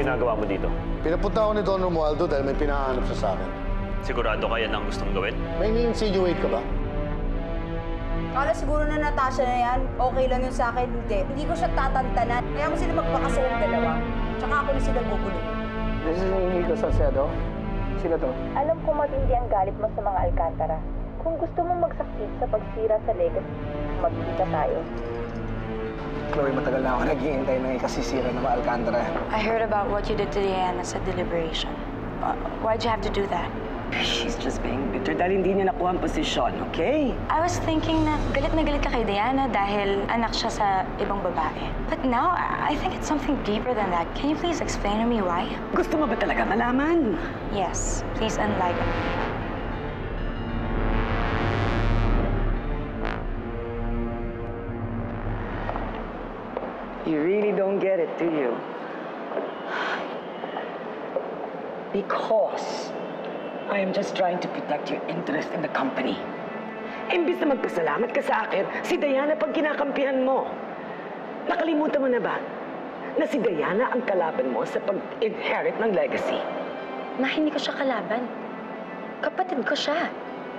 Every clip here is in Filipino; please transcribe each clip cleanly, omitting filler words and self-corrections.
ginagawa mo dito? Pinapunta ako ni Don Romualdo dahil may pinahanap siya sa akin. Sigurado ka yan ang gustong gawin? May ni-insinuate ka ba? Kala siguro na Natasha na yan, okay lang yun sa akin. Hindi ko siya tatantanan. Kaya mo sila magpakasuong dalawa. Tsaka ako na sila bubulong. This is Inigo Salcedo. Sino to? Alam ko matindi ang galit mo sa mga Alcantara. Kung gusto mong magsakit sa pagsira sa legacy, magkita tayo. Chloe, matagal na ako naghihintay ng ikasisira ng mga Alcantara. I heard about what you did to Diana sa deliberation. Why'd you have to do that? She's just being bitter dahil hindi niya nakuha ang posisyon, okay? I was thinking na galit ka kay Diana dahil anak siya sa ibang babae. But now, I think it's something deeper than that. Can you please explain to me why? Gusto mo ba talaga malaman? Yes, please enlighten me. You really don't get it, do you? Because I am just trying to protect your interest in the company. Imbis na magpasalamat ka sa akin, si Diana pag kinakampihan mo. Nakalimutan mo na ba na si Diana ang kalaban mo sa pag-inherit ng legacy? Ma, hindi ko siya kalaban. Kapatid ko siya.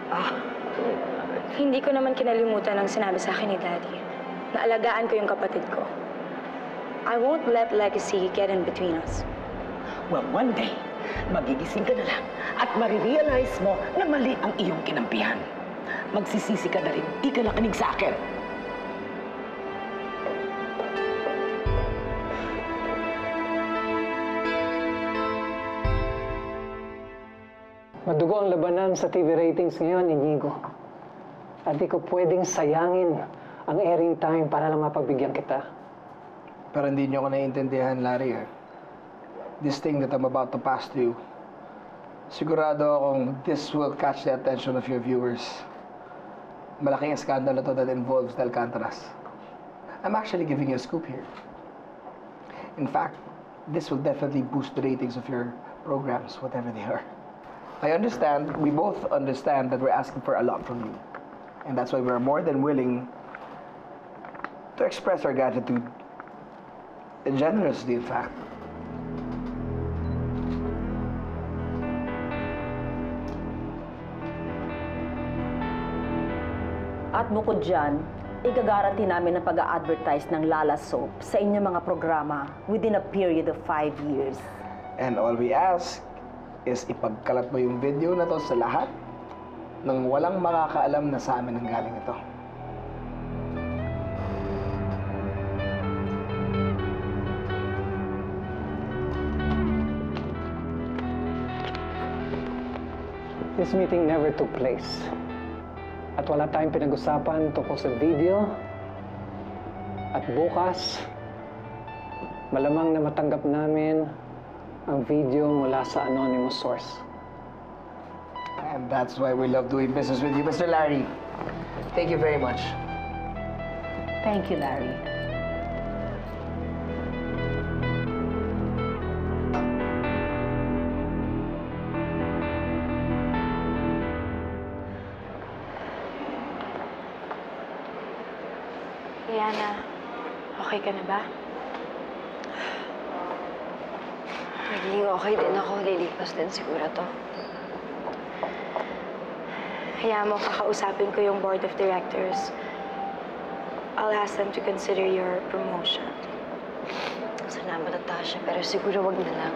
Hindi ko naman kinalimutan ang sinabi sa akin ni Daddy. Naalagaan ko yung kapatid ko. I won't let legacy get in between us. Well, one day, magigising ka na lang at marirealize mo na mali ang iyong kinampihan. Magsisisi ka na rin, di ka nakinig sa akin. Madugo ang labanan sa TV ratings ngayon, Inigo. At di ko pwedeng sayangin ang airing time para lang mapagbigyan kita. Pero hindi niyo ako naiintindihan, Larry. This thing that I'm about to pass to you, sigurado akong this will catch the attention of your viewers. Malaking skandalo to that involves the Alcantaras. I'm actually giving you a scoop here. In fact, this will definitely boost the ratings of your programs, whatever they are. I understand, we both understand that we're asking for a lot from you. And that's why we're more than willing to express our gratitude. Generously, in fact. At bukod dyan, igagaranti namin ang pag-a-advertise ng Lala Soap sa inyong mga programa within a period of 5 years. And all we ask is ipagkalat mo yung video na to sa lahat nang walang makakaalam na sa amin ang galing ito. This meeting never took place. At wala tayong pinag-usapan tungkol sa video. At bukas, malamang na matanggap namin ang video mula sa anonymous source. And that's why we love doing business with you, Mr. Larry. Thank you very much. Thank you, Larry. Diana, okay ka na ba? Magiging okay din ako. Lilipas din siguro to. Hayaan mo, kakausapin ko yung board of directors. I'll ask them to consider your promotion. Salamat, Natasha, pero siguro wag na lang.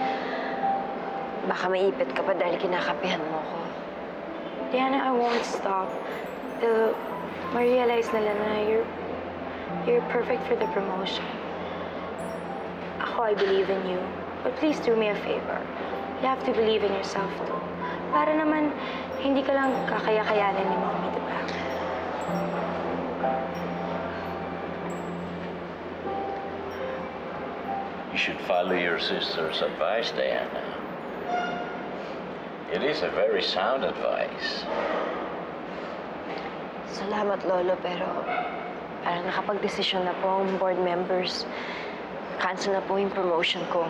Baka maipit ka pa dahil kinakapihan mo ko. Diana, I won't stop till ma-realize nila na you're perfect for the promotion. Ako, I believe in you. But please do me a favor. You have to believe in yourself too. Para naman, hindi ka lang kakaya-kayanin ni Mommy, di ba? You should follow your sister's advice, Diana. It is a very sound advice. Salamat, Lolo, pero parang nakapag-desisyon na po ang board members. Cancel na po yung promotion ko.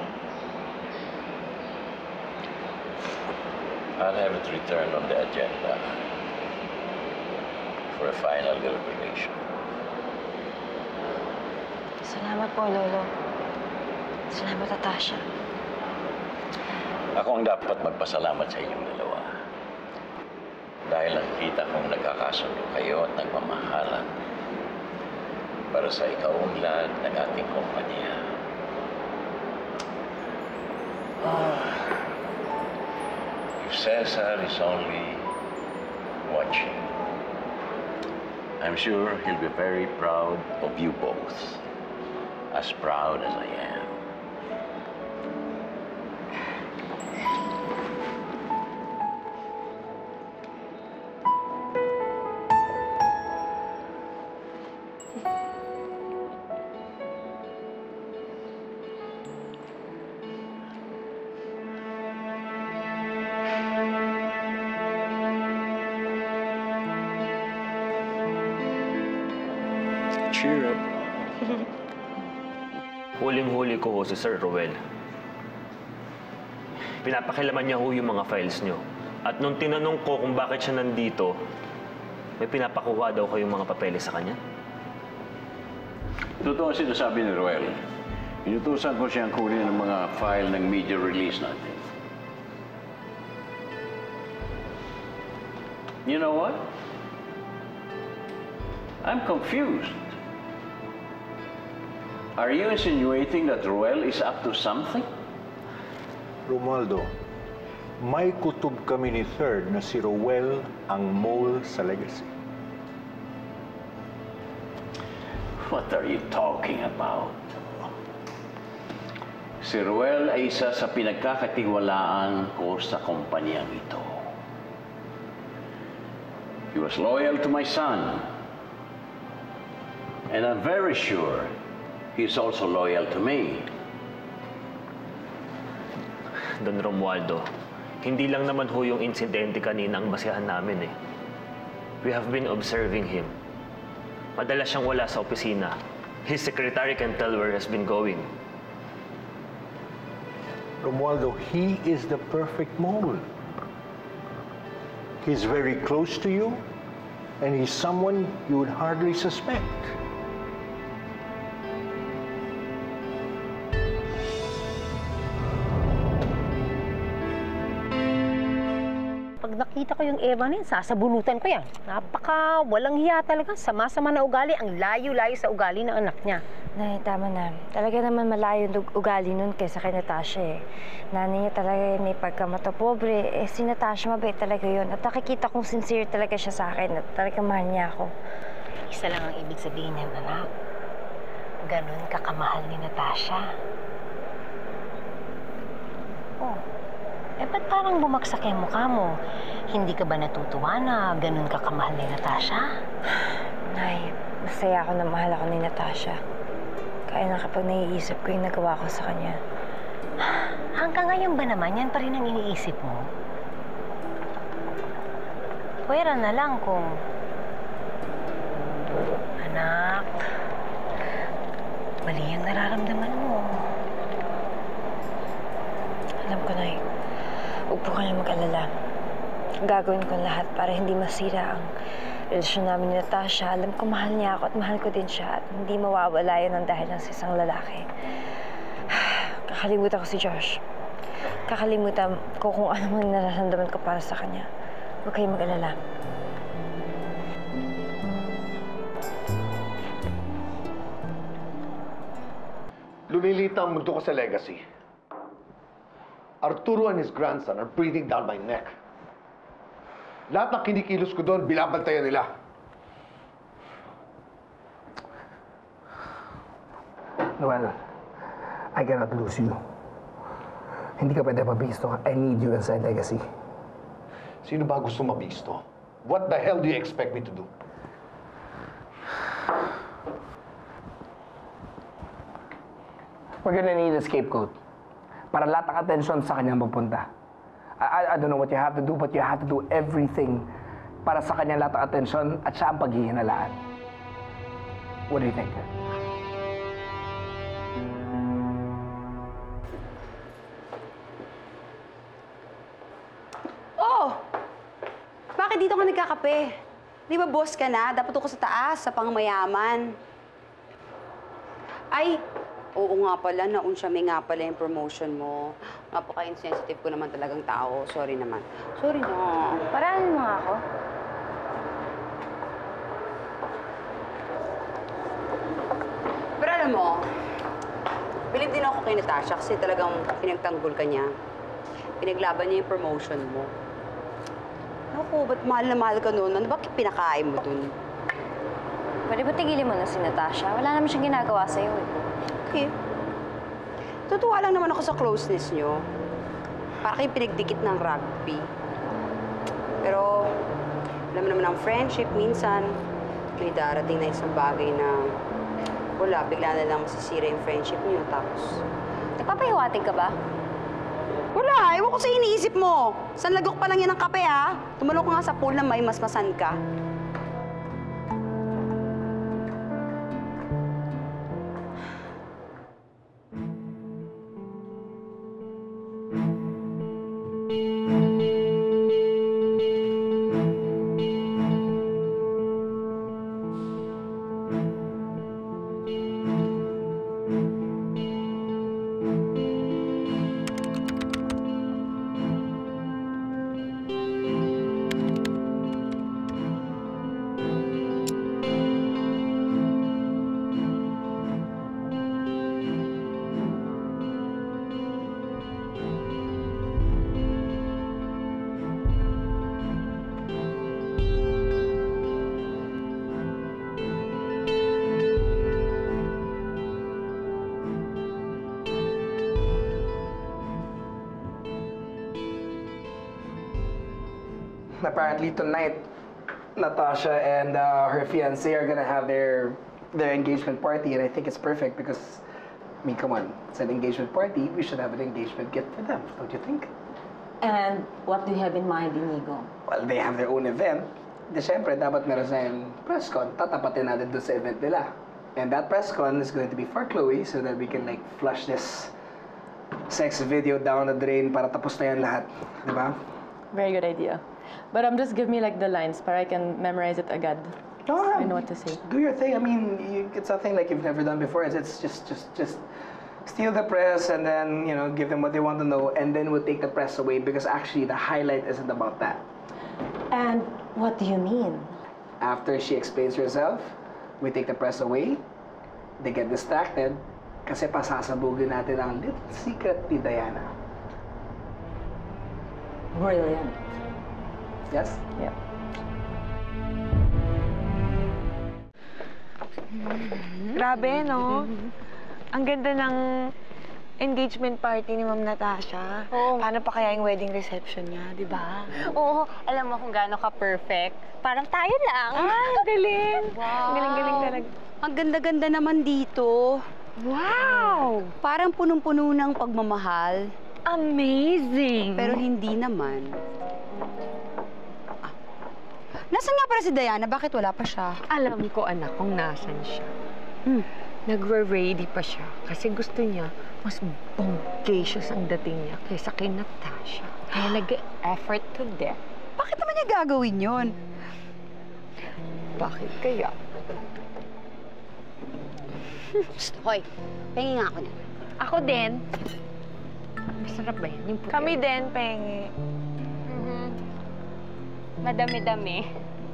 I'll have it returned on the agenda for a final deliberation. Salamat po, Lolo. Salamat, Natasha. Ako ang dapat magpasalamat sa inyong dalawa. Dahil nakikita kong nagkakasundo kayo at nagmamahalan para sa ikaunlad ng ating kumpanya. If Cesar is only watching, I'm sure he'll be very proud of you both. As proud as I am. Cheer up. Huling-huli ko si Sir Roel. Pinapakilaman niya yung mga files niyo. At nung tinanong ko kung bakit siya nandito, may pinapakuha daw kayong mga papeles sa kanya. Totoo ang sinasabi ni Roel. Inutusan ko siyang kunin ang mga file ng media release natin. You know what? I'm confused. Are you insinuating that Roel is up to something? Romualdo, may kutob kami ni Third na si Roel ang mole sa legacy. What are you talking about? Si Roel ay isa sa pinagkakatiwalaan ko sa kumpanyang ito. He was loyal to my son. And I'm very sure he's also loyal to me. Don Romualdo, hindi lang naman ho yung insidente kanina ang basihan namin eh. We have been observing him. Madalas siyang wala sa opisina. His secretary can tell where he's been going. Romualdo, he is the perfect mole. He's very close to you, and he's someone you would hardly suspect. Pag nakita ko yung Eva na yun, sasabunutan ko yan. Napaka walang hiya talaga. Sama-sama na ugali. Ang layo-layo sa ugali ng anak niya. Nay, tama na. Talaga naman malayo yung ugali nun kaysa kay Natasha eh. Nanay niya talaga may pagkamato pobre. Eh, si Natasha mabait talaga yun. At nakikita kong sincere talaga siya sa akin. At talaga mahal niya ako. Isa lang ang ibig sabihin niyan, anak. Ganun kakamahal ni Natasha. Oh. Eh, ba't parang bumagsak yung mukha mo? Hindi ka ba natutuwa na ganun ka kamahal ni Natasha? Nay, masaya ako na mahal ako ni Natasha. Kaya na kapag naiisip ko yung nagawa ko sa kanya. Hanggang ngayon ba naman yan pa rin ang iniisip mo? Pwera na lang kung... Anak, mali ang nararamdaman mo. Alam ko, Nay. Huwag po kayong mag-alala. Gagawin ko lahat para hindi masira ang relasyon namin ni Natasha. Alam ko mahal niya ako at mahal ko din siya at hindi mawawala yun ang dahil ng isang lalaki. Kakalimutan ko si Josh. Kakalimutan ko kung ano man nararamdaman ko para sa kanya. Huwag kayong mag-alala. Lumilita ang mundo ko sa legacy. Arturo and his grandson are breathing down my neck. Lahat ng kinikilos ko doon, binabantayan nila. Noel, I cannot lose you. Hindi ka pwede mabisto. I need you inside legacy. Sino ba gusto mabisto? What the hell do you expect me to do? We're gonna need a scapegoat. Para lahat ng attention sa kanya mapunta. I don't know what you have to do, but you have to do everything para sa kanya lahat ng attention at siya ang paghihinalaan. What do you think? Oh! Bakit dito ka nagkakape? Di ba boss ka na? Dapat ako sa taas, sa pangmayaman. Ay, Oo nga pala, naunsya nga pala yung promotion mo. Napaka-insensitive ko naman talagang tao. Sorry naman. Sorry na. Parahan mo nga ako. Pero alam mo, believe din ako kay Natasha kasi talagang pinagtanggol ka niya. Pinaglaban niya yung promotion mo. Naku, ba't mahal na mahal ka noon? Ano ba pinakain mo dun? Pwede ba tigilin mo na si Natasha? Wala naman siyang ginagawa sa'yo eh. Okay. Tutuwa lang naman ako sa closeness niyo. Para kayong pinagdikit ng rugby. Pero, alam mo naman ang friendship, minsan, may darating na isang bagay na wala, bigla na lang masisira yung friendship niyo. Tapos, nagpapahiwatig ka ba? Wala, ewan ko sa iniisip mo. Sanlagok pa lang yan ng kape, ha? Tumalong ka nga sa pool na may masmasan ka. Apparently tonight, Natasha and her fiancé are gonna have their engagement party, and I think it's perfect because, I mean, come on, it's an engagement party. We should have an engagement gift for them, don't you think? And what do you have in mind, Inigo? Well, they have their own event. De syempre, dapat meron tayong press con. Tatapatin natin doon sa event nila. And that press con is going to be for Chloe so that we can like flush this sex video down the drain para tapos na yan lahat. Diba? Very good idea. But just give me like the lines para I can memorize it agad. Oh, I know what to say. Do your thing. I mean, it's something like you've never done before. It's just steal the press and then, you know, give them what they want to know, and then we'll take the press away because actually the highlight isn't about that. And what do you mean? After she explains herself, we take the press away. They get distracted kasi pasasabugin natin ang little secret ni Diana. Brilliant. Yes? Yeah. Grabe, no? Ang ganda ng engagement party ni Ma'am Natasha. Oo. Paano pa kaya yung wedding reception niya, di ba? Oo, alam mo kung gaano ka-perfect. Parang tayo lang. Ay, galing! Wow! Ang galing-galing talaga. Ang ganda-ganda naman dito. Wow! Parang punong-puno ng pagmamahal. Amazing! Pero hindi naman. Nasaan nga pala si Diana? Bakit wala pa siya? Alam ko, anak, kung nasan siya. Nagre-ready pa siya kasi gusto niya mas bonggacious ang dating niya kaysa kay Natasha. Kaya nag-effort to death. Bakit naman niya gagawin yun? Bakit kaya? Hoy, pengi nga ako niya. Ako din. Masarap ba yan? Yung puti? Kami din, pengi. Madami-dami.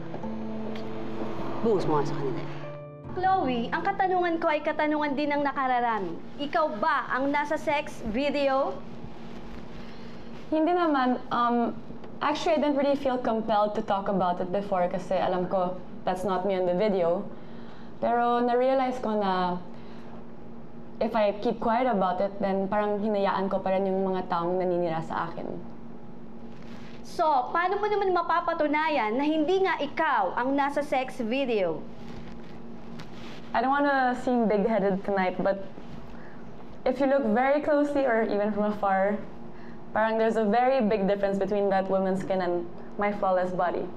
Buhos mo nga sa kanila. Chloe, ang katanungan ko ay katanungan din ng nakararami. Ikaw ba ang nasa sex video? Hindi naman. Actually, I didn't really feel compelled to talk about it before kasi alam ko that's not me in the video. Pero na-realize ko na if I keep quiet about it, then parang hinayaan ko pa rin yung mga taong naninira sa akin. So, paano mo naman mapapatunayan na hindi nga ikaw ang nasa sex video? I don't want to seem big-headed tonight, but if you look very closely or even from afar, parang there's a very big difference between that woman's skin and my flawless body.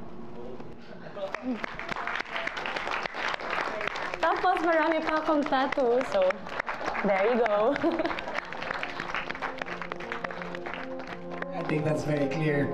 Tapos marami pa akong tattoo, so there you go. I think that's very clear.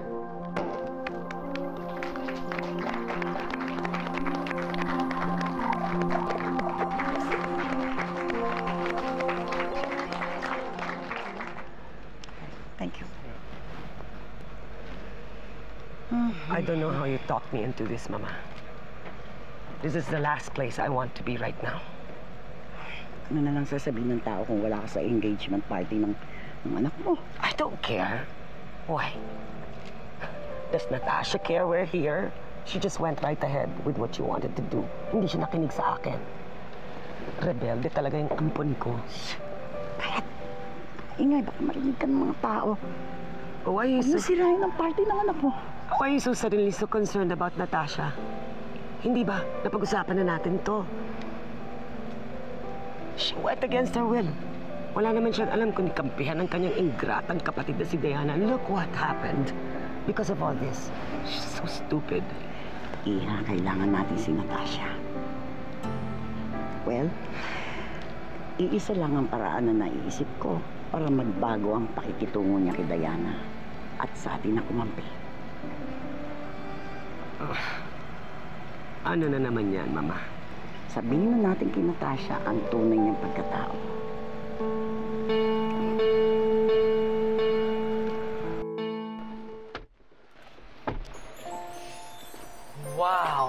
I don't know how you talked me into this, Mama. This is the last place I want to be right now. Ano na lang sasabihin ng tao kung wala ka sa engagement party ng anak mo? I don't care. Why? Does Natasha care we're here? She just went right ahead with what she wanted to do. Hindi siya nakinig sa akin. Rebelde talaga yung ampon ko. Kahit ingay, baka marinig ka ng mga tao. Why are you so... sirahin ang party ng anak mo? Why are you so suddenly so concerned about Natasha? Hindi ba? Napag-usapan na natin to. She went against her will. Wala naman siyang alam kung kampihan ng kanyang ingratang kapatid na si Diana. Look what happened. Because of all this. She's so stupid. Iha, kailangan natin si Natasha. Well, iisa lang ang paraan na naiisip ko para magbago ang pakikitungo niya kay Diana at sa atin na kumampi. Ano na naman yan, Mama? Sabihin na natin kay Natasha ang tunay niyang pagkatao. Wow!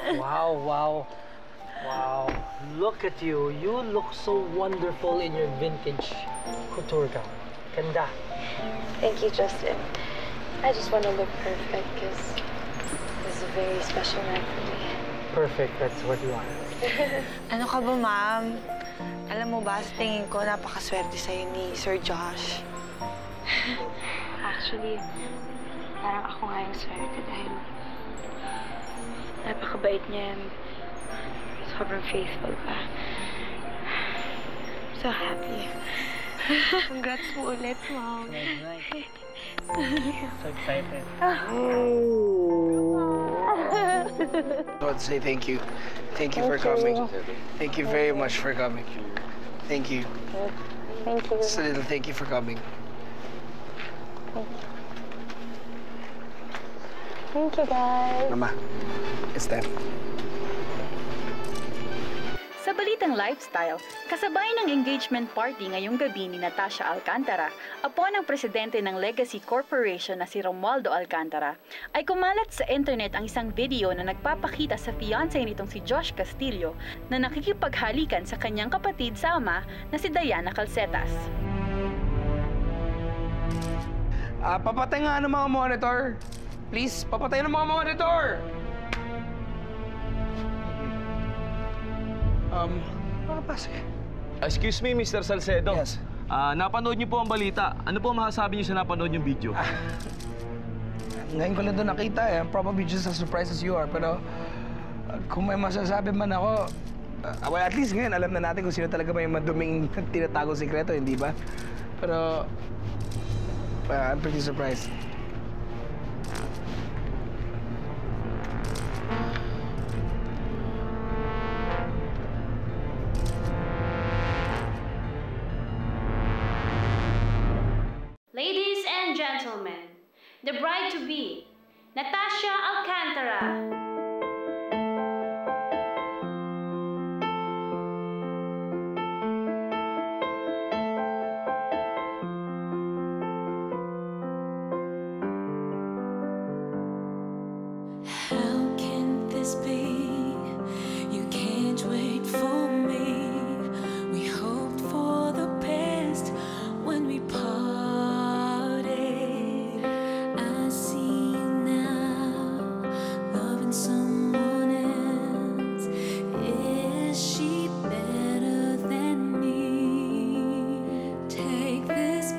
Wow. Look at you. You look so wonderful in your vintage couture gown. Ganda. Thank you, Justin. I just want to look perfect because this is a very special night for me. Perfect. That's what you want. Ano ka ba, ma'am? Alam mo ba, sa tingin ko, napakaswerte sa'yo ni Sir Josh. Actually, parang ako nga yung swerte dahil napakabait niya and sobrang faithful ka. I'm so happy. Congrats mo ulit, ma'am. So excited. I want to say thank you. Thank you for coming. Thank you very much for coming. Thank you. Thank you. Just a little thank you for coming. Thank you, guys. Mama, it's time. Sa balitang lifestyle, kasabay ng engagement party ngayong gabi ni Natasha Alcantara, apo ng presidente ng Legacy Corporation na si Romualdo Alcantara, ay kumalat sa internet ang isang video na nagpapakita sa fiancé nitong si Josh Castillo na nakikipaghalikan sa kanyang kapatid sa ama na si Diana Calcetas. Papatay nga ng mga monitor. Please, papatay ng mga monitor! Makapasok. Excuse me, Mr. Salcedo. Yes. Napanood niyo po ang balita. Ano po masasabi niyo sa napanood niyong video? Ngayon ko lang doon nakita eh. Probably just as surprised as you are. Pero kung may masasabi man ako, well, at least ngayon alam na natin kung sino talaga may maduming tinatagong sikreto, hindi ba? Pero I'm pretty surprised. Ladies and gentlemen, the bride-to-be, Natasha Alcantara. How can this be? You can't wait for me. We hoped for the best when we parted. I see you now, loving someone else. Is she better than me? Take this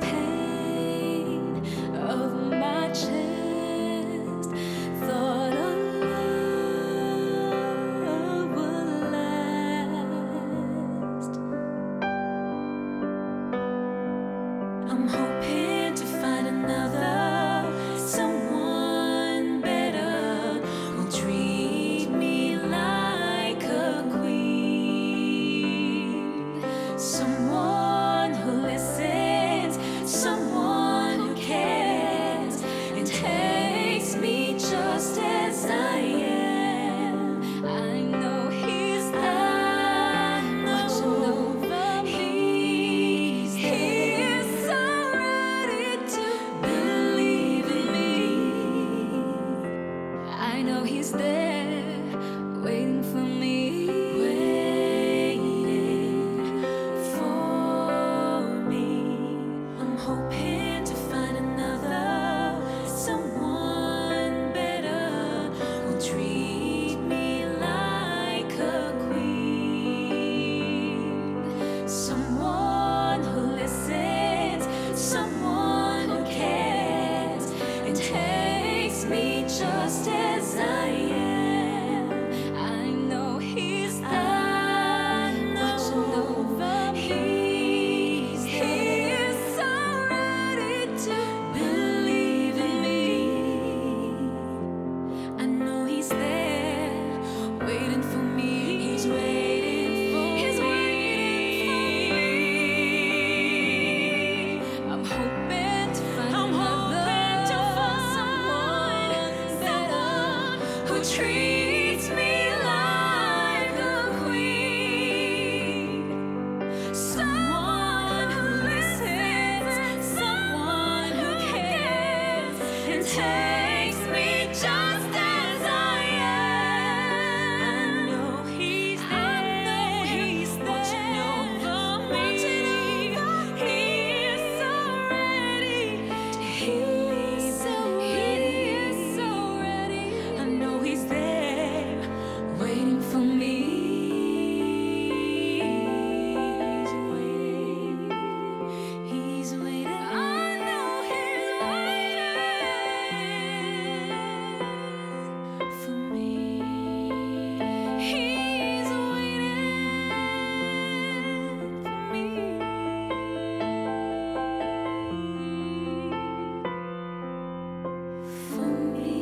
pain of my chest. Thought of love and takes me just as I am. I know he's there. I know he's so ready to believe in me. I know he's there, waiting for me. He's waiting for me. He's waiting for me. I'm hoping to find someone who treats me like a queen. Someone who listens, someone who cares, and takes me just as I am. I know he's there. I know he's there. Watching over me. He is so ready to heal me. He is so ready. I know he's there, waiting for me. He's waiting. I know he's waiting for me. He's waiting for me. For me.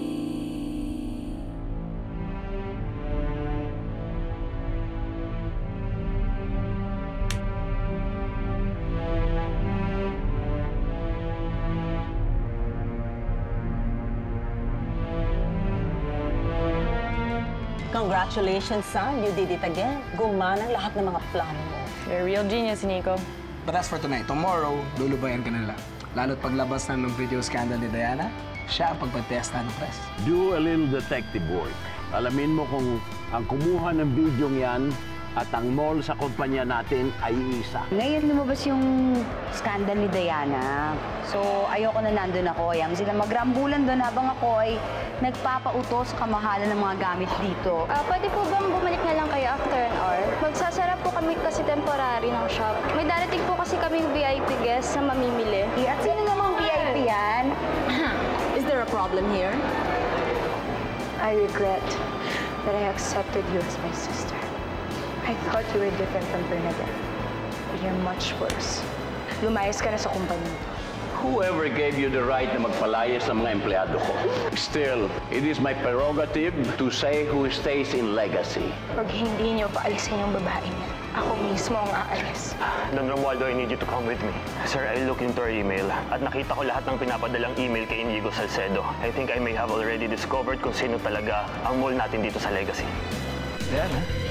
Congratulations, son. You did it again. Gumanang lahat ng mga plano mo. You're a real genius, Inigo. But as for tonight, tomorrow, lulubayan ka nila. Lalo't paglabas na ng video scandal ni Diana, siya ang pagpatesta ng press. Do a little detective work. Alamin mo kung ang kumuha ng video yan at ang mall sa kumpanya natin ay isa. Ngayon lumabas yung scandal ni Diana. So, ayoko na nandun ako. Ayaw sila magrambulan doon habang ako ay nagpapautos sa kamahalan ng mga gamit dito. Pwede po bang bumalik na lang kayo after an hour? Magsasara po kami kasi temporary ng shop. May darating po kasi kaming VIP guest na mamimili. At sino namang VIP yan? Is there a problem here? I regret that I accepted you as my sister. I thought you were different from Bernadette. But you're much worse. Lumayas ka na sa kumpanya. Whoever gave you the right na magpalayas ng mga empleyado ko. Still, it is my prerogative to say who stays in legacy. Pag hindi niyo paalisin yung babae niya, ako mismo ang aalis. Don Romualdo, I need you to come with me. Sir, I looked into our email at nakita ko lahat ng pinapadalang email kay Inigo Salcedo. I think I may have already discovered kung sino talaga ang mall natin dito sa Legacy. Yan,